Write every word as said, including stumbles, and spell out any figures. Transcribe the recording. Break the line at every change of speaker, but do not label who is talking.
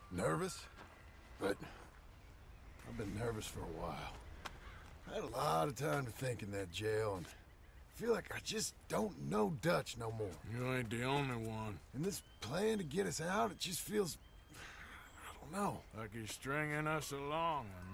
Nervous? But I've been nervous for a while. I had a lot of time to think in that jail, and I feel like I just don't know Dutch no more.
You ain't the only one.
And this plan to get us out, it just feels... I don't know.
Like he's stringing us along, and